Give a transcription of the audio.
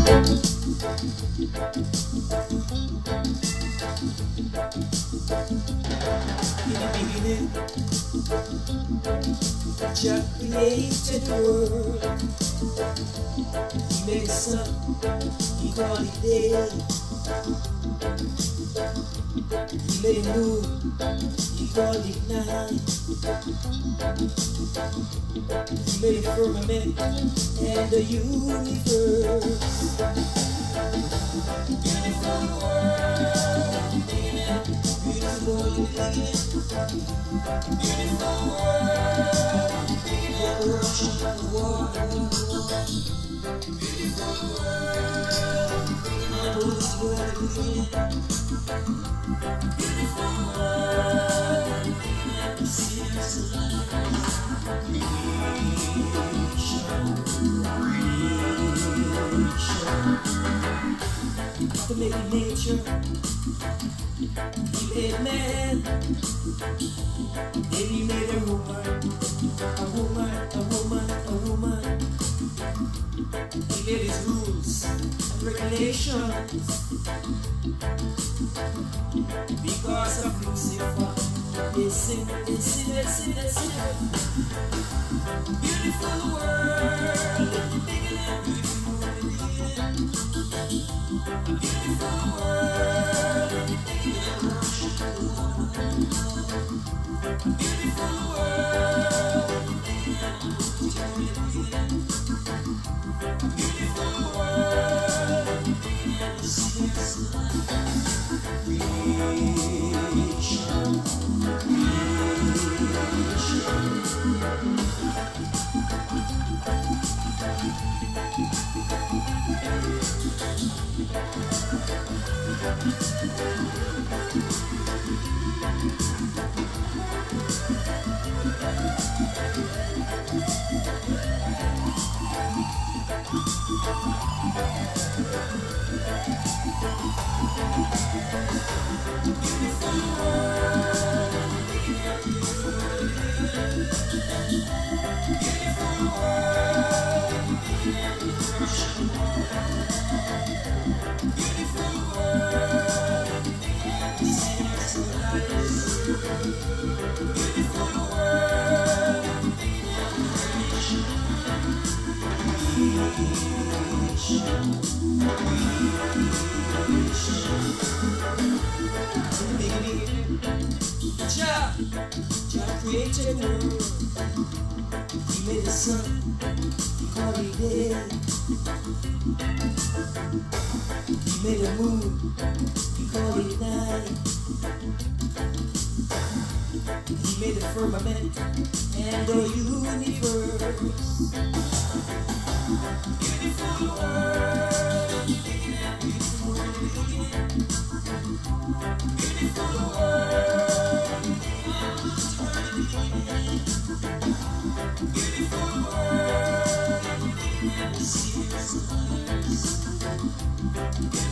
beginning, Jah created the world. He made the sun, he called it day. He made the moon, he called it night. He made the firmament and the universe. Beautiful world, beautiful world, beautiful world, the ocean, the water, beautiful world, and this world again. Beautiful world, and the seas alive. To make nature, he made man, then he made a woman, a woman, a woman, a woman. He made his rules and regulations. Because of Lucifer, they sin, they sin, they sin, they sin. Beautiful world, beautiful world. Beautiful world, beautiful world, beautiful world, creation, Jah created the world. He made the sun, he called it day. He made the moon, he called it night. He made the firmament and the universe. Beautiful world, beautiful world, beautiful world, beautiful world, the seas alive.